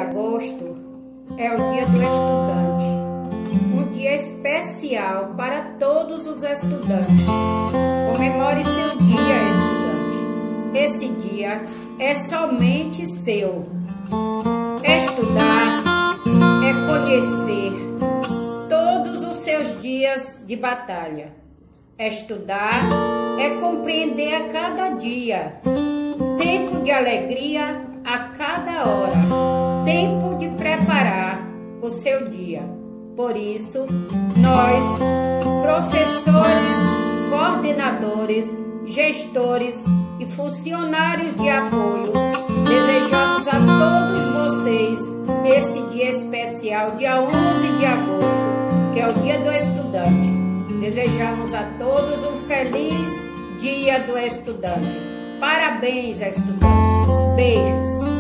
agosto é o Dia do Estudante, um dia especial para todos os estudantes. Comemore seu dia, estudante. Esse dia é somente seu. Estudar é conhecer todos os seus dias de batalha. Estudar é compreender a cada dia, tempo de alegria a cada hora, tempo de preparar o seu dia. Por isso, nós, professores, coordenadores, gestores e funcionários de apoio, desejamos a todos vocês esse dia especial, dia 11 de agosto, que é o Dia do Estudante. Desejamos a todos um feliz Dia do Estudante. Parabéns, estudantes. Beijos.